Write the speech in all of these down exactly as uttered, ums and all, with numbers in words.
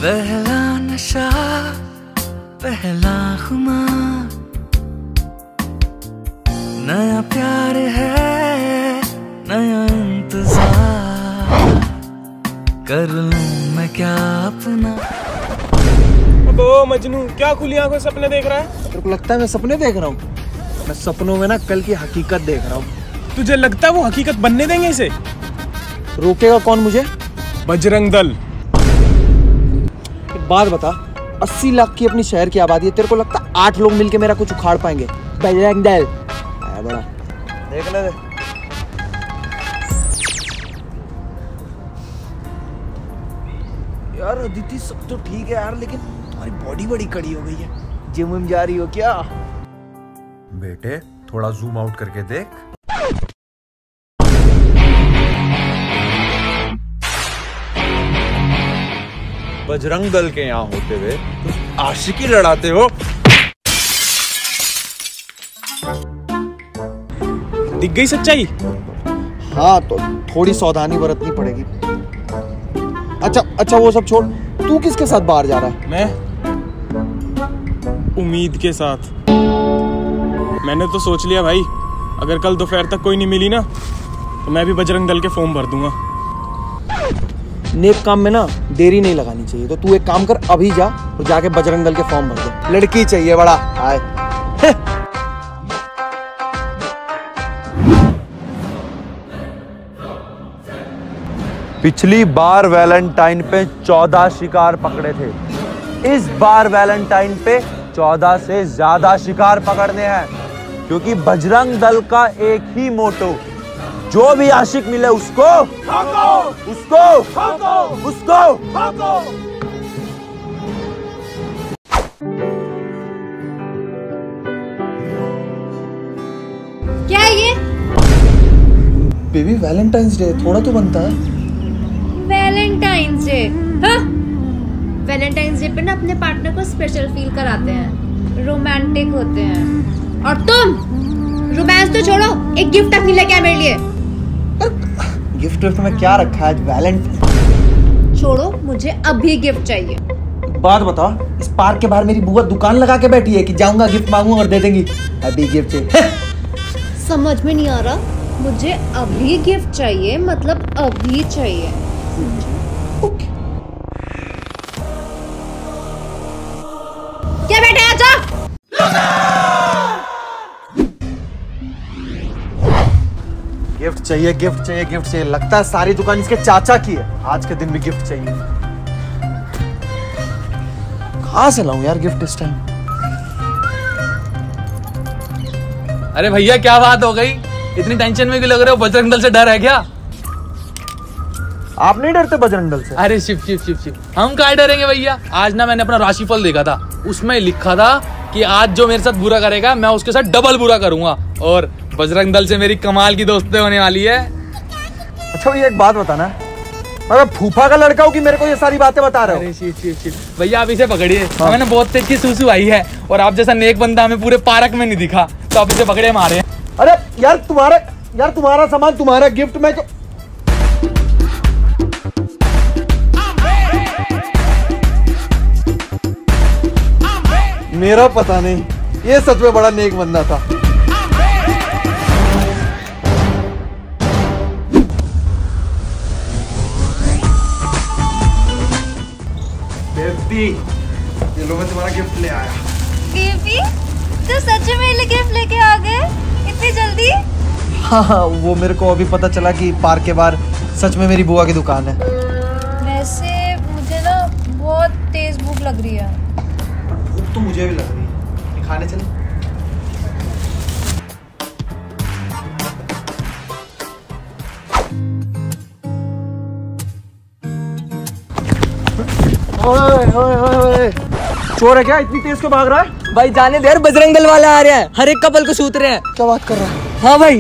पहला नशा पहला खुमार, नया प्यार है नया इंतजार, कर लूं मैं क्या अपना। अबे ओ मजनू, क्या खुली आंखों से सपने देख रहा है? तेरे को लगता है मैं सपने देख रहा हूँ? मैं सपनों में ना कल की हकीकत देख रहा हूँ। तुझे लगता है वो हकीकत बनने देंगे इसे? रोकेगा कौन मुझे? बजरंग दल। एक बात बता, अस्सी लाख की अपनी शहर की आबादी है, तेरे को लगता है आठ लोग मिलके मेरा कुछ उखाड़ पाएंगे? बजरंग दल आया बड़ा, देख ले। यार अदिति सब तो ठीक है यार, लेकिन तुम्हारी बॉडी बड़ी कड़ी हो गई है। जिम में जा रही हो क्या? बेटे थोड़ा जूम आउट करके देख। बजरंग दल के यहाँ होते हुए तुम आशिकी लड़ाते हो। दिख गई सच्चाई? हाँ तो थोड़ी सावधानी बरतनी पड़ेगी। अच्छा अच्छा वो सब छोड़, तू किसके साथ बाहर जा रहा है? मैं उम्मीद के साथ। मैंने तो सोच लिया भाई, अगर कल दोपहर तक कोई नहीं मिली ना तो मैं भी बजरंग दल के फॉर्म भर दूंगा। नेक काम में ना देरी नहीं लगानी चाहिए, तो तू एक काम कर, अभी जा और जाके बजरंग दल के फॉर्म भर दे। लड़की चाहिए बड़ा आए। पिछली बार वैलेंटाइन पे चौदह शिकार पकड़े थे, इस बार वैलेंटाइन पे चौदह से ज्यादा शिकार पकड़ने हैं, क्योंकि बजरंग दल का एक ही मोटो, जो भी आशिक मिले उसको भागो, उसको भागो, उसको भागो। क्या है ये? बेबी वैलेंटाइंस डे थोड़ा तो बनता है। Valentine's Day? हाँ, वैलेंटाइंस डे पे ना अपने पार्टनर को स्पेशल फील कराते हैं, रोमांटिक होते हैं। और तुम रोमांस तो छोड़ो, एक गिफ्ट तक नहीं लेके आए मेरे लिए। गिफ्ट विफ्ट में क्या रखा है आज वैलेंटाइन? छोड़ो, मुझे अभी गिफ्ट चाहिए। बात बता, इस पार्क के बाहर मेरी बुआ दुकान लगा के बैठी है कि जाऊंगा गिफ्ट मांगूंगा और दे देंगी? अभी गिफ्ट चाहिए। समझ में नहीं आ रहा, मुझे अभी गिफ्ट चाहिए, मतलब अभी चाहिए। ओके। क्या बेटे आजा। गिफ्ट चाहिए, गिफ्ट चाहिए, गिफ्ट चाहिए। लगता है सारी दुकान इसके चाचा की है, आज के दिन भी गिफ्ट चाहिए। कहां से लाऊं यार गिफ्ट इस टाइम? अरे भैया क्या बात हो गई, इतनी टेंशन में क्यों लग रहे हो? बजरंग दल से डर है क्या? आप नहीं डरते बजरंग दल से? अरे शिव शिव शिव शिव, हम क्या डरेंगे भैया। आज ना मैंने अपना राशिफल देखा था, उसमें लिखा था कि आज जो मेरे साथ बुरा करेगा मैं उसके साथ डबल बुरा करूंगा, और बजरंग दल से मेरी कमाल की दोस्ती होने वाली है। अच्छा ये एक बात बताना, मैं फूफा का लड़का हूँ कि मेरे को ये सारी बातें बता रहे हो? अरे शिव शिव शिव भैया, आप इसे पकड़िए। हमें ना बहुत तेज की सूसू आई है, और आप जैसा नेक बंदा हमें पूरे पार्क में नहीं दिखा, तो आप इसे पकड़े मारे। अरे यार तुम्हारा यार तुम्हारा सामान, तुम्हारा गिफ्ट मैं जो... मेरा पता नहीं, ये सच में बड़ा नेक बंदा था। बेबी, ये लो मैं तुम्हारा गिफ्ट ले आया। बेबी, तो सच में मेरे गिफ्ट लेके आ गए इतनी जल्दी? हाँ हाँ, वो मेरे को अभी पता चला कि पार्क के बाहर सच में मेरी बुआ की दुकान है। वैसे मुझे ना बहुत तेज भूख लग रही है। भूख तो मुझे भी लग रही है, खाने चले? ओए ओए ओए, चोर है क्या? इतनी तेज क्यों भाग रहा है? भाई जाने दे यार, बजरंग दल वाले आ रहे हैं, हर एक कपल को सूत रहे हैं। क्या बात कर रहा है? हाँ भाई,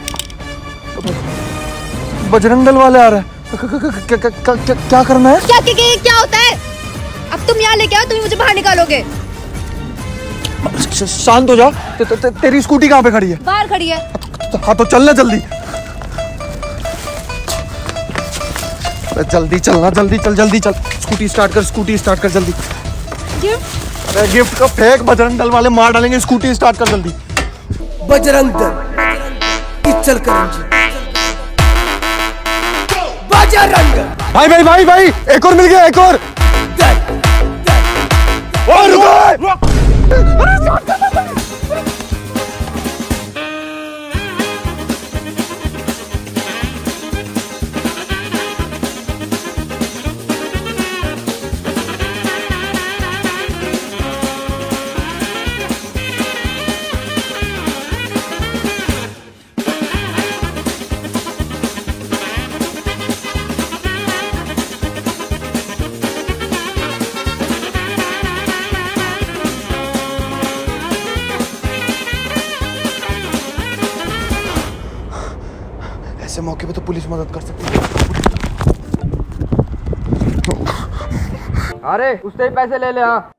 बजरंग दल वाले आ रहे हैं। क्या करना है? क्या क्या क्या क्या होता है? अब तुम यहाँ लेके आओ, तुम मुझे बाहर निकालोगे। शांत हो जा। ते, ते, ते, तेरी स्कूटी कहाँ पे खड़ी है? बाहर खड़ी है। हाँ तो चलना जल्दी। अरे जल्दी चलना, जल्दी चल, जल्दी चल। स्कूटी स्टार्ट कर, स्कूटी स्टार्ट कर जल्दी। गिफ्ट अरे गिफ्ट का फेंक, बजरंग दल वाले मार डालेंगे। स्कूटी स्टार्ट कर जल्दी। बजरंग दल इचल करंजी बजरंग। भाई भाई भाई भाई एक और मिल गया, एक और। और रुको। ऐसे मौके पे तो पुलिस मदद कर सकती है। अरे उससे ही पैसे ले ले। हाँ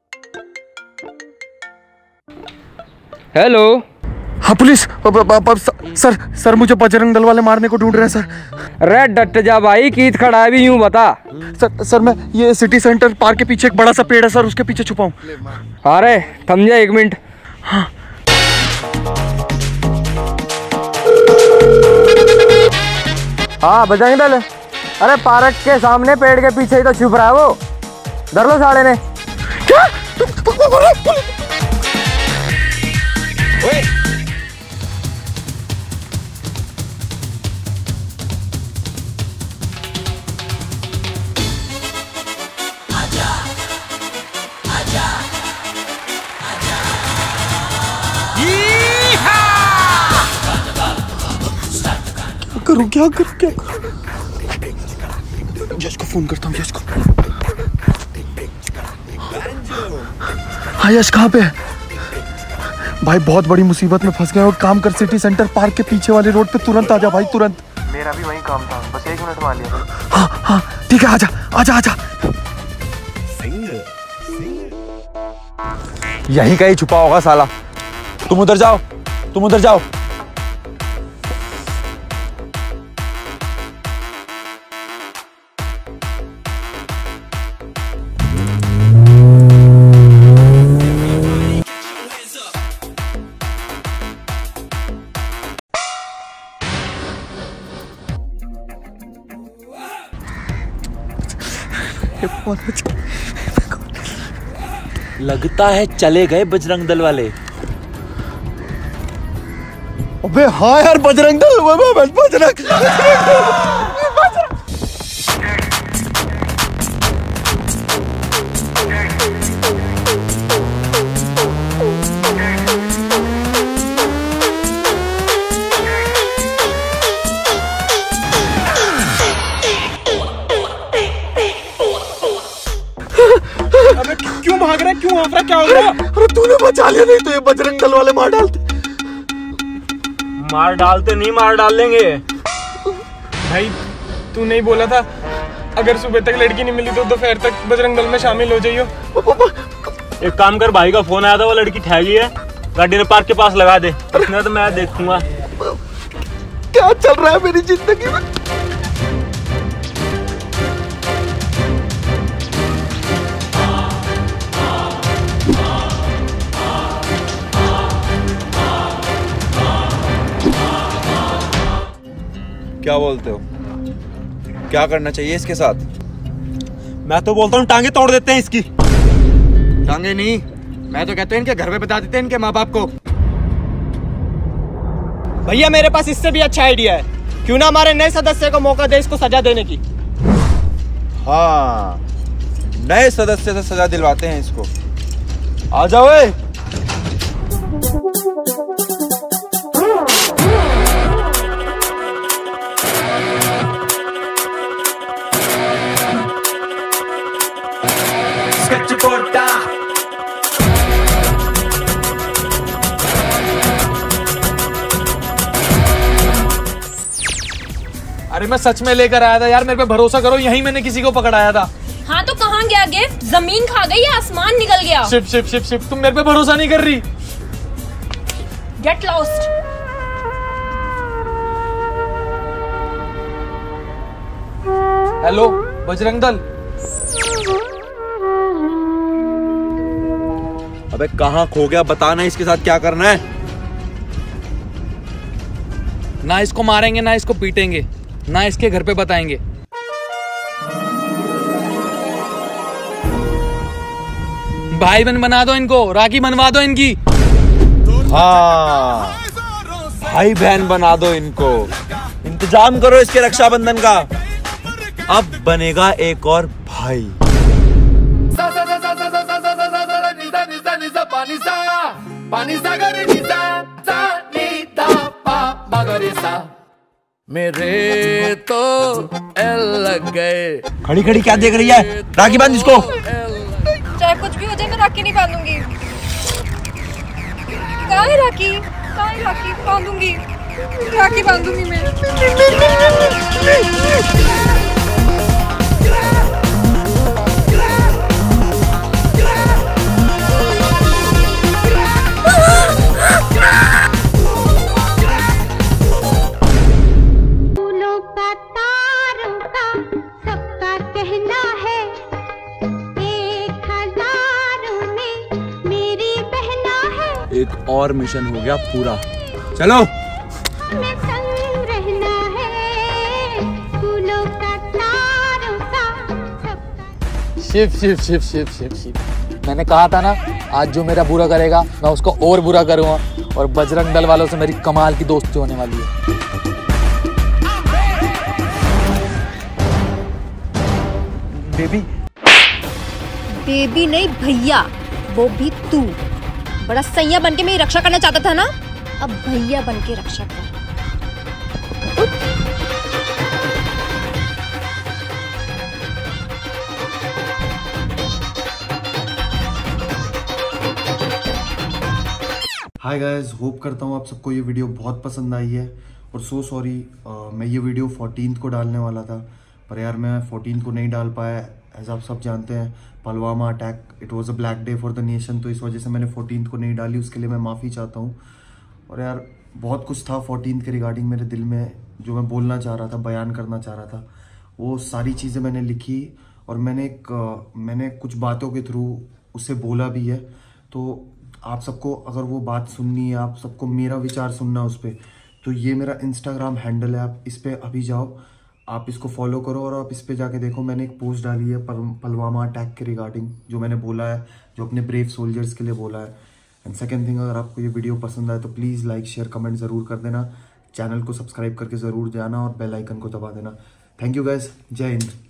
हेलो। हाँ पुलिस। प, प, प, प, सर सर मुझे बजरंग दल वाले मारने को ढूंढ रहे हैं सर। अरे डट जा भाई, कीत खड़ा है भी यूं बता। सर सर मैं ये सिटी सेंटर पार्क के पीछे एक बड़ा सा पेड़ है सर, उसके पीछे छुपा हूँ। अरे थम जा एक मिनट। हाँ हाँ बजरंग दल, अरे पार्क के सामने पेड़ के पीछे ही तो छुप रहा है वो। धर लो साले ने। क्या? करूं क्या करूं क्या करूं? यश को फोन करता हूँ, यश को। हाँ यश कहाँ पे है? भाई बहुत बड़ी मुसीबत में फंस गया। और काम कर, सिटी सेंटर पार्क के पीछे वाले रोड पे तुरंत आजा भाई, तुरंत। मेरा भी वही काम था, बस एक मिनट मान लिया। हाँ हाँ ठीक है, आजा आजा आजा। यहीं कहीं छुपा होगा साला। तुम उधर जाओ, तुम उधर जाओ। लगता है चले गए बजरंग दल वाले। अबे हाँ यार, बजरंग दल बजरंग बजरंग क्यों भाग रहा है, क्यों हाफ रहा है, क्या हो रहा है? अरे तूने बचा लिया, नहीं तो ये बजरंग दल वाले मार डालते। मार डालते नहीं, मार डाल लेंगे। भाई तू नहीं बोला था अगर सुबह तक लड़की नहीं मिली तो दोपहर तक बजरंग दल में शामिल हो जाइयो। एक काम कर, भाई का फोन आया था, वो लड़की ठहरी है, गाड़ी ने पार्क के पास लगा दे, उसने तो मैं देखूंगा। क्या चल रहा है मेरी जिंदगी में? क्या बोलते हो, क्या करना चाहिए इसके साथ? मैं तो बोलता हूँ टांगे तोड़ देते हैं इसकी। टांगे नहीं, मैं तो कहता हूँ इनके घर पे बता देते हैं इनके माँ बाप को। भैया मेरे पास इससे भी अच्छा आइडिया है, क्यों ना हमारे नए सदस्य को मौका दे इसको सजा देने की। हाँ, नए सदस्य से सजा दिलवाते हैं इसको। आ जाओ। अरे मैं सच में लेकर आया था यार, मेरे पे भरोसा करो, यहीं मैंने किसी को पकड़ाया था। हाँ तो कहाँ गया गिफ्ट? जमीन खा गई या आसमान निकल गया? शिप शिप शिप शिप, तुम मेरे पे भरोसा नहीं कर रही। Get lost. Hello Bajrang Dal. अबे कहाँ खो गया, बताना इसके साथ क्या करना है। ना इसको मारेंगे, ना इसको पीटेंगे, ना इसके घर पे बताएंगे। भाई बहन बना दो इनको, राखी बनवा दो इनकी। हाँ, भाई बहन बना दो इनको, इंतजाम करो इसके रक्षाबंधन का। अब बनेगा एक और भाई। मेरे तो एल लग गए। खड़ी खड़ी क्या देख रही है, राखी बांध इसको। चाहे कुछ भी हो जाए मैं राखी नहीं बांधूंगी। कहाँ है राखी? कहाँ है राखी? बांधूंगी, राखी बांधूंगी मैं। फूलों का तारों का सबका कहना है, एक हजारों में मेरी बहना है। एक और मिशन हो गया पूरा, चलो। मैं संग रहना है, फूलों का तारों का सबका। शिव शिव शिव शिव शिव शिव। मैंने कहा था ना, आज जो मेरा बुरा करेगा मैं उसको और बुरा करूंगा, और बजरंग दल वालों से मेरी कमाल की दोस्ती होने वाली है। बेबी बेबी नहीं भैया, वो भी तू। बड़ा सैया बन के मेरी रक्षा करना चाहता था ना, अब भैया बन के रक्षा कर। हाय गाइस, होप करता हूँ आप सबको ये वीडियो बहुत पसंद आई है। और सो सॉरी, मैं ये वीडियो फोर्टीन्थ को डालने वाला था, पर यार मैं फोर्टीन्थ को नहीं डाल पाया। एज आप सब जानते हैं, Pulwama attack, it was a black day for the nation, तो इस वजह से मैंने फोर्टीन्थ को नहीं डाली। उसके लिए मैं माफ़ी चाहता हूँ। और यार बहुत कुछ था फोर्टीन्थ के रिगार्डिंग मेरे दिल में, जो मैं बोलना चाह रहा था, बयान करना चाह रहा था, वो सारी चीज़ें मैंने लिखी। और मैंने एक मैंने कुछ बातों के थ्रू उसे बोला भी है। तो आप सबको अगर वो बात सुननी है, आप सबको मेरा विचार सुनना उस पर, तो ये मेरा इंस्टाग्राम हैंडल है, आप इस पर अभी जाओ, आप इसको फॉलो करो और आप इस पे जाके देखो। मैंने एक पोस्ट डाली है पुलवामा अटैक के रिगार्डिंग, जो मैंने बोला है, जो अपने ब्रेव सोल्जर्स के लिए बोला है। एंड सेकेंड थिंग, अगर आपको ये वीडियो पसंद आए तो प्लीज़ लाइक शेयर कमेंट ज़रूर कर देना, चैनल को सब्सक्राइब करके ज़रूर जाना और बेल आइकन को दबा देना। थैंक यू गाइस, जय हिंद।